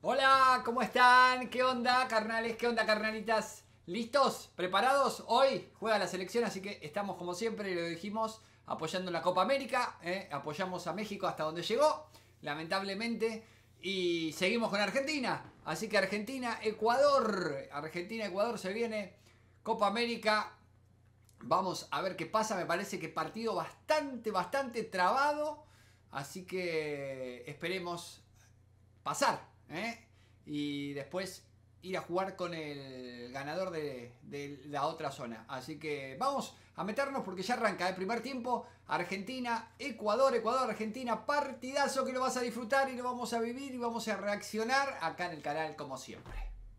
Hola, ¿cómo están? ¿Qué onda, carnales? ¿Qué onda, carnalitas? ¿Listos? ¿Preparados? Hoy juega la selección, así que estamos como siempre, lo dijimos, apoyando la Copa América. Apoyamos a México hasta donde llegó, lamentablemente. Y seguimos con Argentina. Así que Argentina-Ecuador. Argentina-Ecuador se viene. Copa América. Vamos a ver qué pasa. Me parece que partido bastante trabado. Así que esperemos pasar, y después ir a jugar con el ganador de la otra zona. Así que vamos a meternos porque ya arranca el primer tiempo. Argentina, Ecuador, Ecuador, Argentina. Partidazo que lo vas a disfrutar y lo vamos a vivir y vamos a reaccionar acá en el canal como siempre.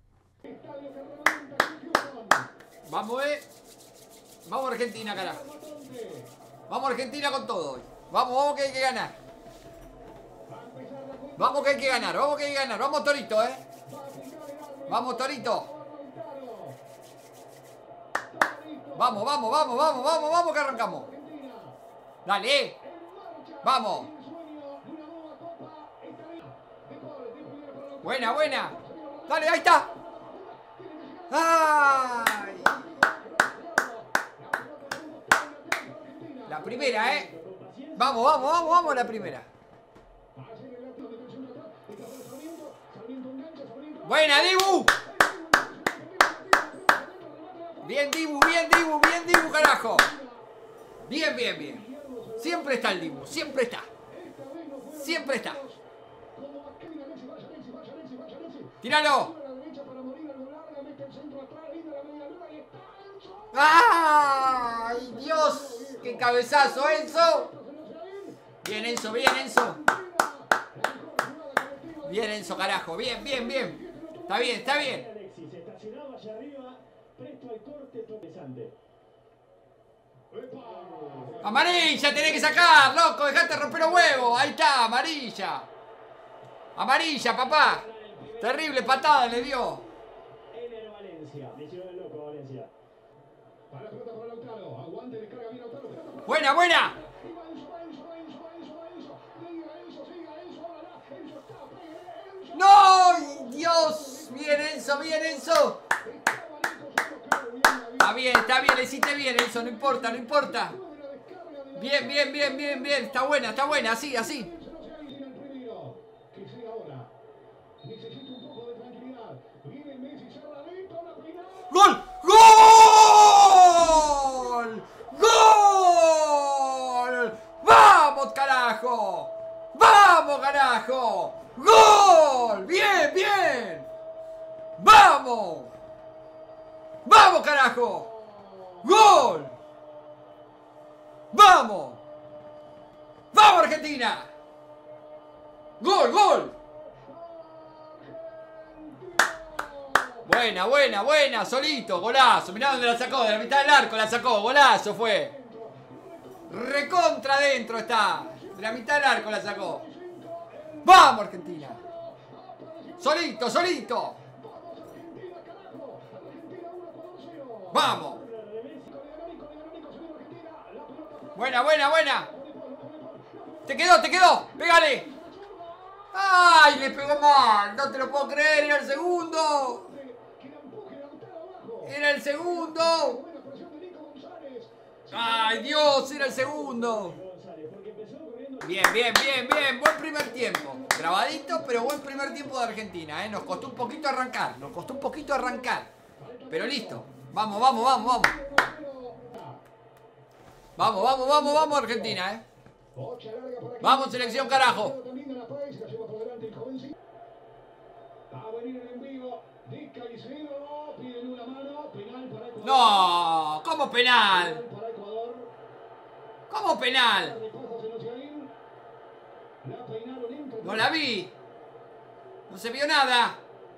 Vamos, Vamos Argentina, carajo. Vamos Argentina con todo hoy. Vamos que hay que ganar. Vamos que hay que ganar, vamos que hay que ganar. Vamos Torito, Vamos Torito. Vamos que arrancamos. Dale, Vamos. Buena. Dale, ahí está. ¡Ay! La primera, Vamos la primera. Buena, Dibu. Bien, Dibu, carajo. Bien. Siempre está el Dibu, siempre está. Tíralo. ¡Ay, Dios! ¡Qué cabezazo, Enzo! Bien, Enzo. Bien, Enzo, carajo. Bien. Está bien. Amarilla tenés que sacar, loco. Dejate romper los huevos. Ahí está, amarilla. Amarilla, papá. Terrible patada le dio. Buena. ¡No! ¡Dios! Bien, Enzo. Está bien, le hiciste bien, Enzo. No importa. Bien. Está buena, así. ¡Gol! ¡Vamos, carajo! ¡Gol! ¡Bien! ¡Vamos, carajo! ¡Gol! ¡Vamos, Argentina! ¡Gol! Buena, solito, golazo. Mirá dónde la sacó, de la mitad del arco la sacó, golazo fue. Recontra adentro está. De la mitad del arco la sacó. ¡Vamos, Argentina! Solito. ¡Vamos! Buena. Te quedó. Pégale. ¡Ay! Le pegó mal. No te lo puedo creer. Era el segundo. ¡Ay, Dios! Era el segundo. Bien. Buen primer tiempo. Trabadito, pero buen primer tiempo de Argentina, Nos costó un poquito arrancar. Pero listo. Vamos. Vamos, Argentina, Vamos, selección, carajo. No, ¿cómo penal? No la vi. No se vio nada.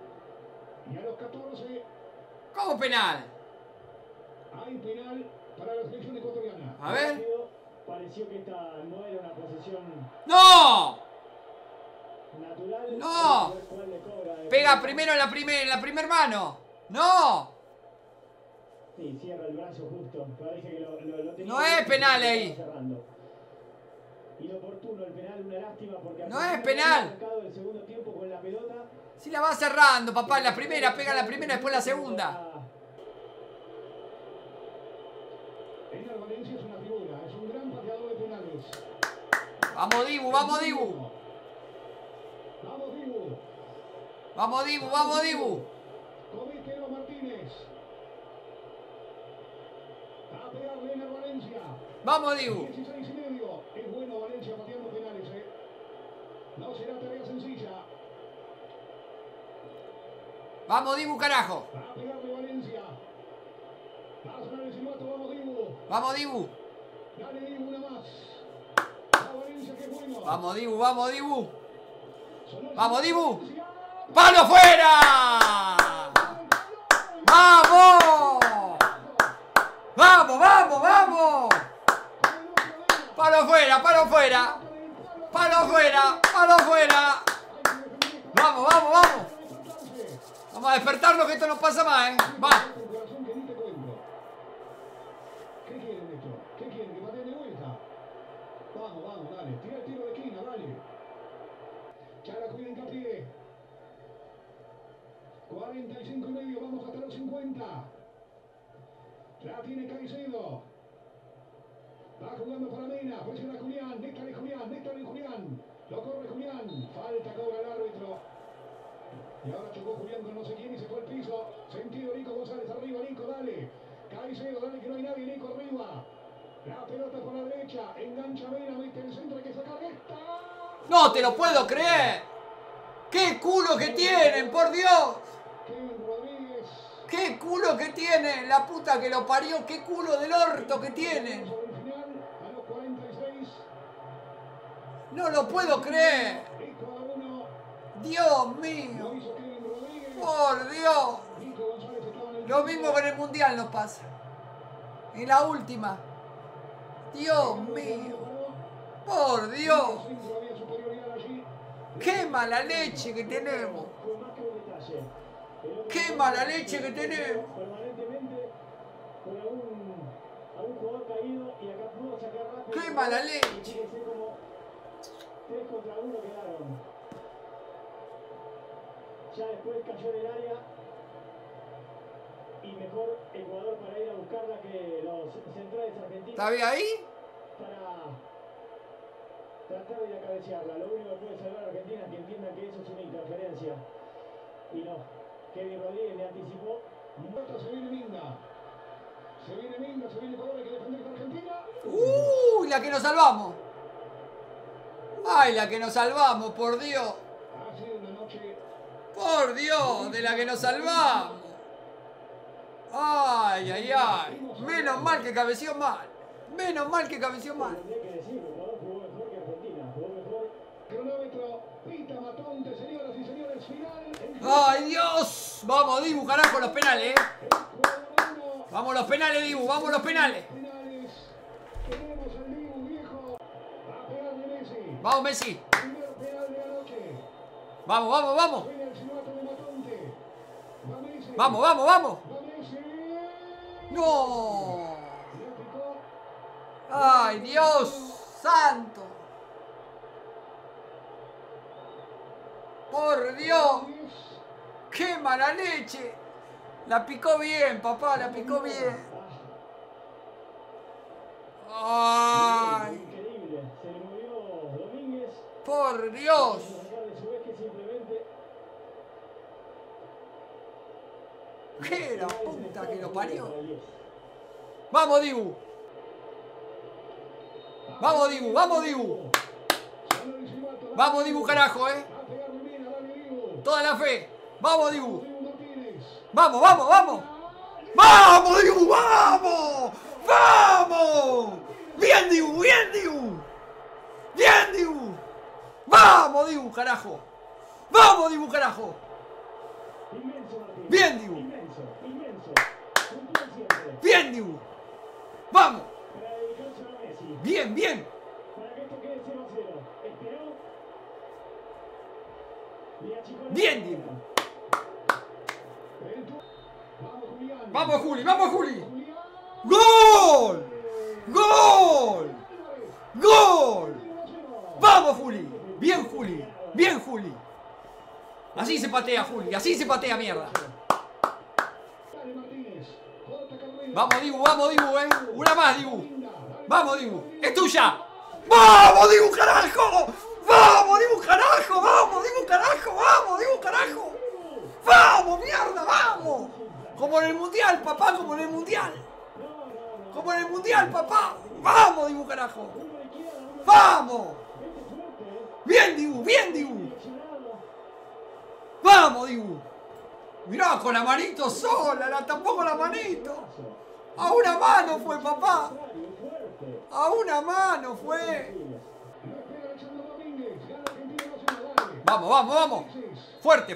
¿Cómo penal? Hay penal para la selección ecuatoriana. A ver. Pareció que esta no era una posición. ¡No! Natural. ¡No! Pega primero en la primer mano. ¡No! Sí, cierra el brazo justo. Pero dije que lo tenía. No es penal ahí. Inoportuno el penal, una lástima porque no es penal. El segundo tiempo con la pelota. Es Si la va cerrando, papá, en la primera, pega la primera, después la segunda. Einar Valencia es una figura, es un gran pateador de penales. Vamos, Dibu, vamos, Dibu. Vamos, Dibu. Vamos, Dibu, vamos, Dibu. Comiquero Martínez. A pegarle Einar Valencia. Vamos, Dibu. 16,5. Es bueno Valencia pateando penales, No será tarea sencilla. Vamos, Dibu, carajo. A pegarle Valencia. Va a sonar el silbato, vamos, Dibu. Vamos, Dibu. Dale, Dibu, una más. Va Valencia, que es bueno. Vamos, Dibu, vamos, Dibu. Sonó el Vamos, silbato, Dibu. Valencia. ¡Palo fuera! ¡Vamos! ¡Vamos, vamos, vamos! ¡Palo fuera, palo fuera! ¡Palo fuera, palo fuera! ¡Vamos, vamos, vamos! Vamos a despertarnos que esto no pasa más, Va. ¿Qué quieren esto? ¿Qué quieren? ¿Que pateen de vuelta? Vamos, vamos, dale. Tira el tiro de esquina, dale. Ya la cuida Hincapié. 45,5, vamos hasta los 50. La tiene Caicedo. Va jugando para Mena, presiona Julián, Néctar y Julián. Lo corre Julián. Falta, cobra el árbitro. Y ahora chocó Julián con no sé quién y se fue al piso. Sentido Nico González, arriba Nico, dale. Caicedo, dale que no hay nadie, Nico arriba. La pelota por la derecha, engancha Mena, mete el centro, hay que sacar esta. ¡No te lo puedo creer! ¡Qué culo que tienen, por Dios! Kevin Rodríguez. ¡Qué culo que tienen! La puta que lo parió, qué culo del orto que tienen. Sobre el final, a los 46. No lo puedo creer. Ecuador 1. Dios Lo mío. hizo Kevin Rodríguez. Por Dios. Nico González estaba en el Lo mismo que en el Mundial nos pasa. En la última. Dios mío. Por Dios. centro, había superioridad allí. Qué mala leche que tenemos. Fue más que un detalle. Qué mala leche que tenemos. Permanentemente con algún jugador caído y acá pudo sacar rápido. Qué mala Y leche. fíjense como 3 contra 1 quedaron. Ya después cayó en el área y mejor Ecuador para ir a buscarla que los centrales argentinos ¿Está bien ahí? para tratar de ir a cabecearla. Lo único que puede salvar a Argentina es que entiendan que eso es una interferencia. Y no, Kevin Rodríguez le anticipó. Se viene Minda. Se viene Ecuador, hay que defender a Argentina. ¡Uy! La que nos salvamos. ¡Ay, la que nos salvamos, por Dios! Ha sido una noche. ¡Por Dios! De la que nos salvamos. ¡Ay, ay, ay! Menos mal que cabeció mal. Menos mal que cabeció mal. Tendría que decir, Ecuador jugó mejor que Argentina. Jugó mejor. Cronómetro. Pita Matonte, señoras y señores. Final. ¡Ay, Dios! Vamos, Dibu, carajo, los penales, Ecuador 1. Vamos los penales, Dibu, vamos los penales. Finales. Tenemos al Dibu viejo. A pegarle Messi. Vamos, Messi. Primer penal de la noche. Vamos, vamos, vamos. Viene el silbato de Matonte. Va Messi. Vamos, vamos, vamos. Va Messi. ¡No! Le picó. ¡Ay, Dios santo! ¡Por Dios! ¡Qué mala leche! La picó bien, papá, la picó bien. ¡Ay! Increíble. Se le movió Domínguez. ¡Por Dios! Sacar de su eje simplemente. ¡Qué la puta que lo parió! ¡Vamos, Dibu! ¡Vamos, Dibu! ¡Vamos, Dibu! ¡Vamos, Dibu, carajo, Toda la fe. ¡Vamos, Dibu! ¡Vamos, vamos, vamos! ¡Vamos, Dibu! ¡Vamos! ¡Vamos! ¡Bien, Dibu! ¡Bien, Dibu! ¡Bien, Dibu! ¡Vamos, Dibu, carajo! ¡Vamos, Dibu, carajo! ¡Bien, Dibu! ¡Bien, Dibu! ¡Vamos! ¡Bien, bien! ¡Bien, Dibu! ¡Vamos, Juli! ¡Vamos, Juli! ¡Gol! ¡Gol! ¡Gol! ¡Vamos, Juli! ¡Bien, Juli! ¡Bien, Juli! Así se patea, Juli. Así se patea, mierda. Dale Martínez. Corta Carrera. Vamos, Dibu, Una más, Dibu. Vamos, Dibu. Es tuya. ¡Vamos, Dibu, carajo! ¡Vamos, Dibu, carajo! ¡Vamos, Dibu, carajo! ¡Vamos, Dibu, carajo! ¡Vamos, mierda! ¡Vamos! Como en el mundial, papá, como en el mundial. Como en el mundial, papá. ¡Vamos, Dibu, carajo! ¡Vamos! ¡Bien, Dibu! ¡Bien, Dibu! ¡Vamos, Dibu! Mirá, con la manito sola, la tapó con la manito. A una mano fue, papá. A una mano fue. Vamos. Fuerte,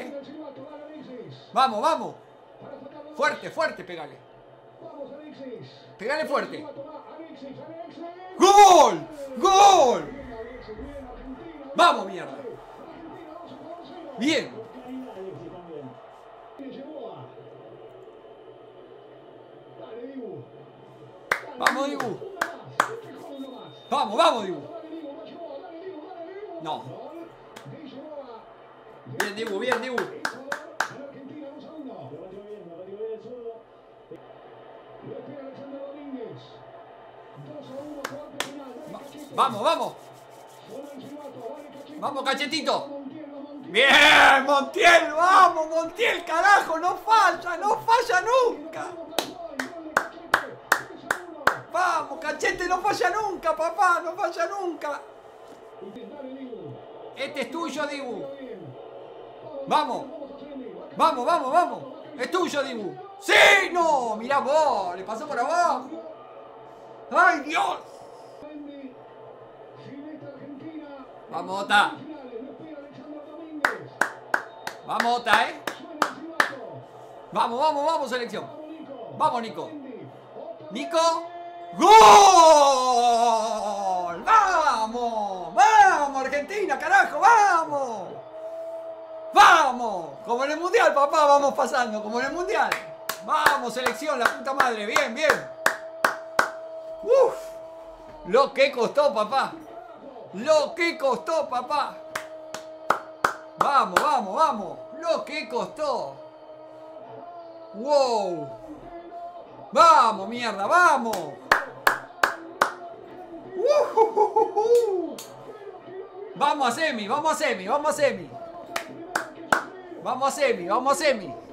Vamos. Fuerte, pegale. Pegale fuerte. ¡Gol! Vamos, mierda. Bien. Vamos, Dibu. Vamos, Dibu. No. Bien, Dibu. Vamos. Vamos, Cachetito. Bien, Montiel. Vamos, Montiel, carajo. No falla nunca. Vamos, Cachete, no falla nunca, papá. No falla nunca. Este es tuyo, Dibu. Vamos. Es tuyo, Dibu. ¡Sí! ¡No! Mirá vos. Le pasó por abajo. ¡Ay, Dios! Vamos, Ota. Vamos, Ota, ¿eh? Vamos, selección. Vamos, Nico. ¡Gol! ¡Vamos! Argentina, carajo! ¡Vamos! Como en el mundial, papá, vamos pasando, como en el mundial. Vamos, selección, la puta madre. Bien. Uf. Lo que costó, papá. Vamos. Lo que costó. Wow. Vamos, mierda, vamos. Vamos a semi.